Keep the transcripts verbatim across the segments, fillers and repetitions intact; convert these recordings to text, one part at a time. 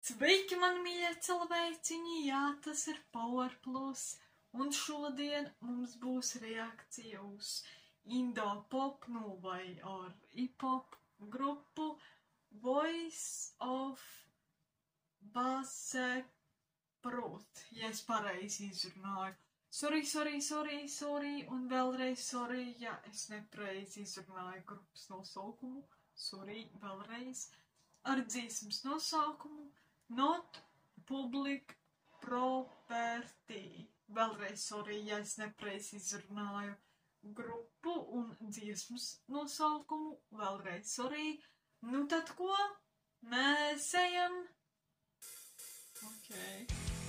Sveiki, man mīļie cilvēciņi, jā, tas ir Power Plus, un šodien mums būs reakcija uz Indopop, nu vai ar hip-hop grupu Voice of Baseprot, ja es pareizi izrunāju. Sorry, sorry, sorry, sorry, un vēlreiz sorry, ja es nepareizi izrunāju grupas nosaukumu. Sorry, vēlreiz. Ar dzīsmas nosaukumu Not Public Property. Vēlreiz sorry, ja es nepareizi izrunāju grupu un dziesmas nosaukumu. Vēlreiz sorry. Nu tad ko? Mēs ejam. Okay.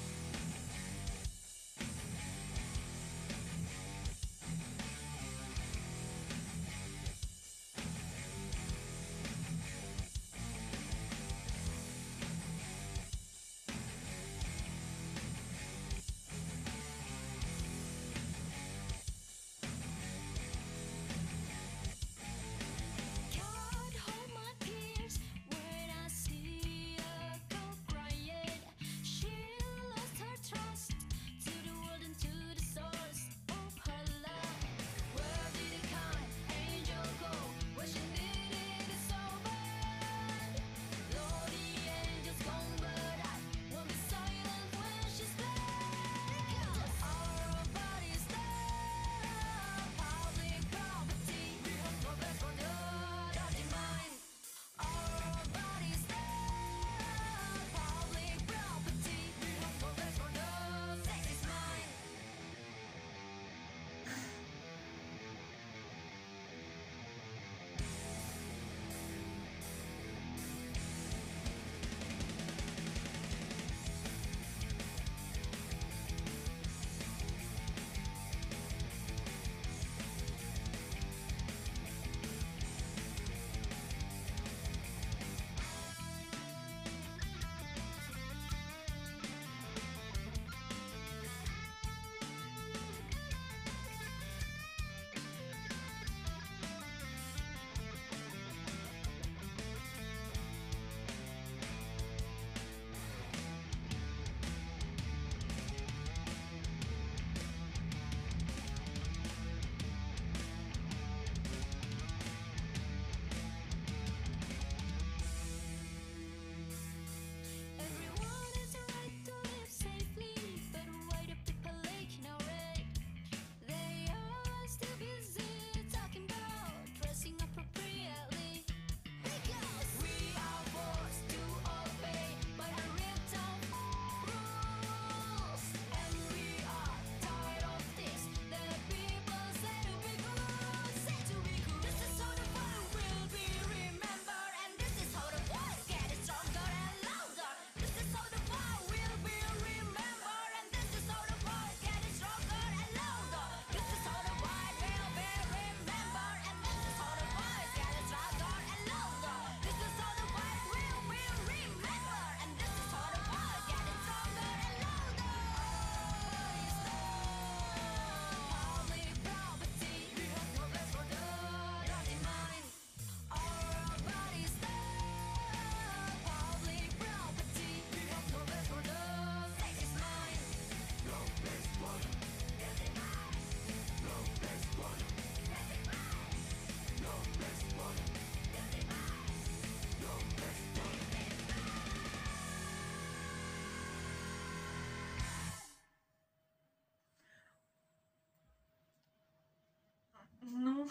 Nu,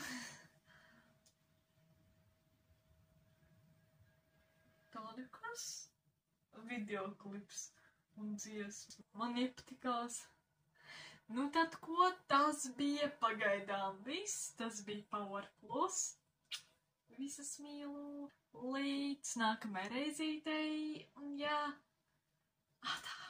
tāda kas videoklips un dziesmas. Man iepatikās. Nu tad ko, tas bija pagaidām viss, tas bija Power Plus. Visas mīlu līdz nākamai reizītei, un jā, atā.